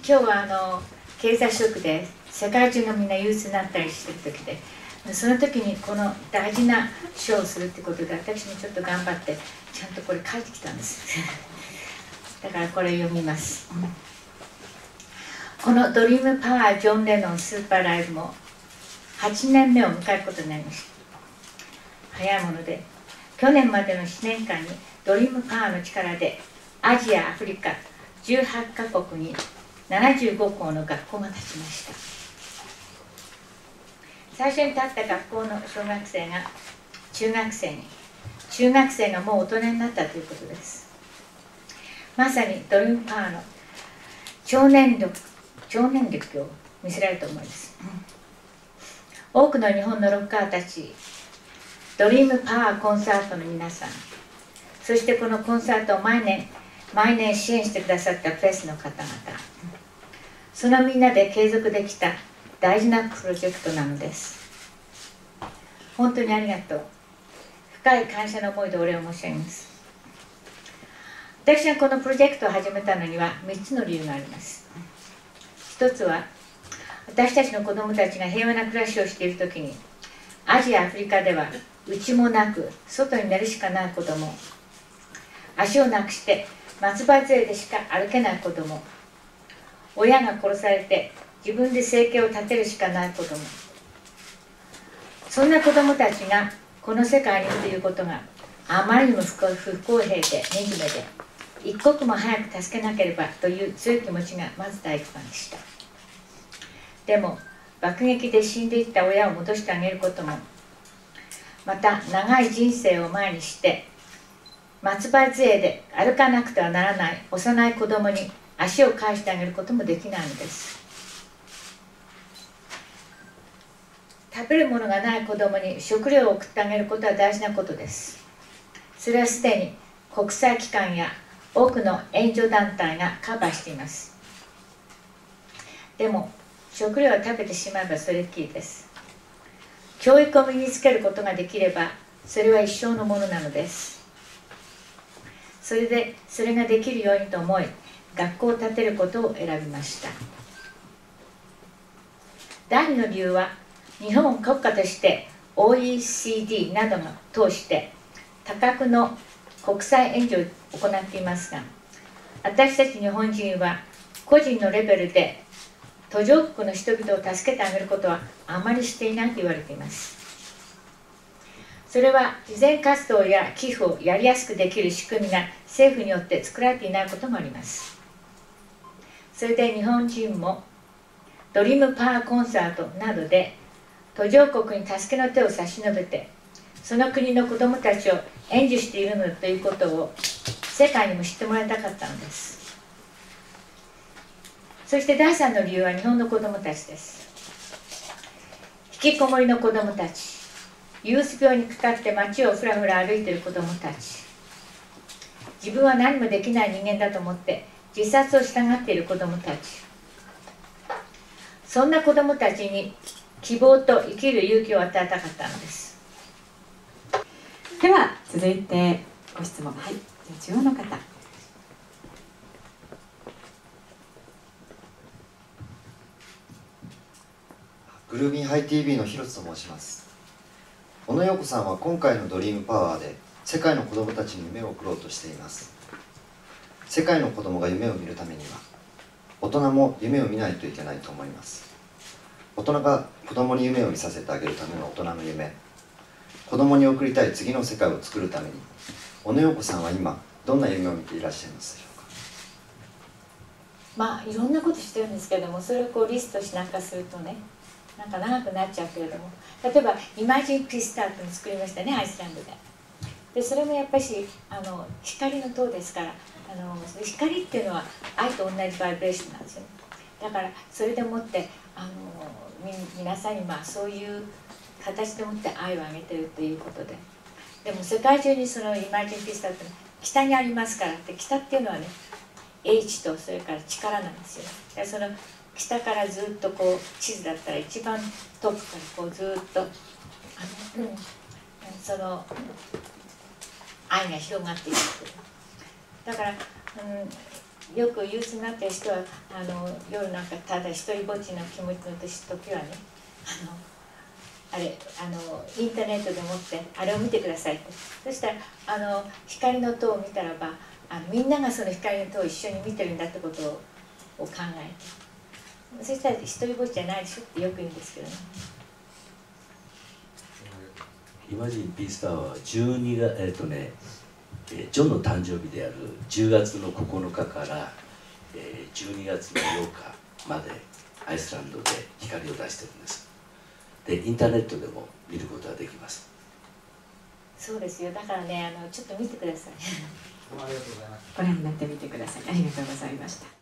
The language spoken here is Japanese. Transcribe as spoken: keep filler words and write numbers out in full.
今日はあの経済ショックで世界中のみんな憂鬱になったりしてる時で、その時にこの大事な書をするってことで、私もちょっと頑張ってちゃんとこれ書いてきたんですだからこれ読みます。このドリームパワージョン・レノンスーパーライブもはちねんめを迎えることになりました。早いもので去年までのななねんかんにドリームパワーの力でアジア、アフリカじゅうはちカ国にななじゅうご校の学校が建ちました。最初に建った学校の小学生が中学生に、中学生がもう大人になったということです。まさにドリームパワーの超年力超年力を見せられると思います。多くの日本のロッカーたち、ドリームパワーコンサートの皆さん、そしてこのコンサートを毎年毎年支援してくださったプレスの方々、そのみんなで継続できた大事なプロジェクトなのです。本当にありがとう。深い感謝の思いでお礼を申し上げます。私がこのプロジェクトを始めたのにはみっつの理由があります。一つは、私たちの子どもたちが平和な暮らしをしているときに、アジア、アフリカでは家もなく外に寝るしかない子ども、足をなくして松葉杖でしか歩けない子ども、親が殺されて自分で生計を立てるしかない子ども、そんな子どもたちがこの世界にいるということがあまりにも不公平で惨めで、一刻も早く助けなければという強い気持ちがまず第一番でした。でも爆撃で死んでいった親を戻してあげることも、また長い人生を前にして松葉杖で歩かなくてはならない幼い子供に足を返してあげることもできないのです。食べるものがない子供に食料を送ってあげることは大事なことです。それはすでに国際機関や多くの援助団体がカバーしています。でも食料を食べてしまえばそれっきりです。教育を身につけることができればそれは一生のものなのです。それでそれができるようにと思い、学校を建てることを選びました。第二の理由は、日本を国家として オーイーシーディー などを通して多額の国際援助を行っていますが、私たち日本人は個人のレベルで途上国の人々を助けてあげることはあまりしていないと言われています。それは慈善活動や寄付をやりやすくできる仕組みが政府によって作られていないこともあります。それで日本人もドリームパワーコンサートなどで途上国に助けの手を差し伸べて、その国の子どもたちを援助しているのだということを世界にも知ってもらいたかったのです。そして第三の理由は日本の子どもたちです。引きこもりの子どもたち、ユース病にかかって街をふらふら歩いている子どもたち、自分は何もできない人間だと思って自殺をしたがっている子どもたち、そんな子どもたちに希望と生きる勇気を与えたかったのです。 では続いてご質問、はい、じゃあ中央の方。 グルービンハイ ティーブイ の広津と申します。小野陽子さんは今回のドリームパワーで世界の子どもたちに夢を送ろうとしています。世界の子どもが夢を見るためには大人も夢を見ないといけないと思います。大人が子どもに夢を見させてあげるための大人の夢、子どもに送りたい次の世界を作るために、小野陽子さんは今どんな夢を見ていらっしゃいますでしょうか。 まあいろんなことしてるんですけれども、それをこうリストしなんかするとね、なんか長くなっちゃうけれども、例えばイマジンピスタートに作りましたね、アイスランドで。でそれもやっぱしあの光の塔ですから、あの光っていうのは愛と同じバイブレーションなんですよね。だからそれでもってあのみ皆さんにまあそういう形でもって愛をあげてるということで、でも世界中にそのイマジンピスタートの北にありますからって、北っていうのはね H とそれから力なんですよ。でその北からずっとこう地図だったら一番トップからこうずっとあの、うん、その愛が広がっていく。だから、うん、 よく憂鬱になってる人はあの夜なんかただ一人ぼっちの気持ちの時はね、あのあれあのインターネットでもってあれを見てくださいって。そしたらあの光の塔を見たらば、あのみんながその光の塔を一緒に見てるんだってことをを考えて、そしたら一人ぼっちじゃないでしょってよく言うんですけどね。 イマジンピースタワーはじゅうにがつ、えっとね、ジョンの誕生日であるじゅうがつのここのかから、えー、じゅうにがつのようかまでアイスランドで光を出してるんです。でインターネットでも見ることができます。 そうですよ。だからね、あのちょっと見てください。 ご覧になってみてください。ありがとうございました。